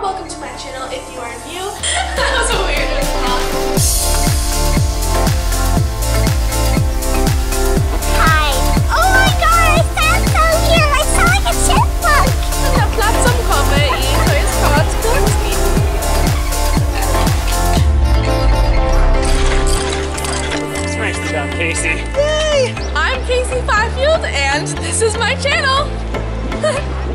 welcome to my channel if you are new. That was a weird Hi. Oh my god, I found some here. I saw like a chipmunk. Na plac zamkowy i to jest pałac Królewski. Nice job, Kacey. Yay! I'm Kacey Fifield and this is my channel.